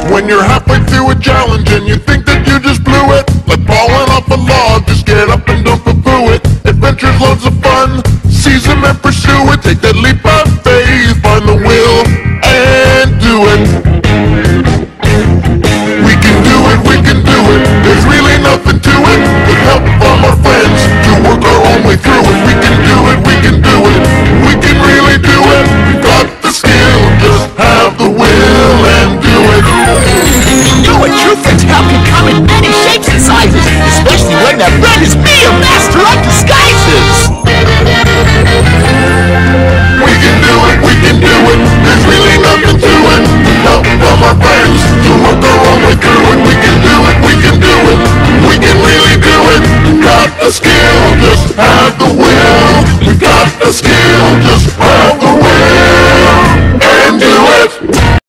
When you're halfway through a challenge and you think that you just blew it, like falling off a log, just get up and don't poo-poo it. Adventure's loads of fun, seize them and pursue it. Take that leap out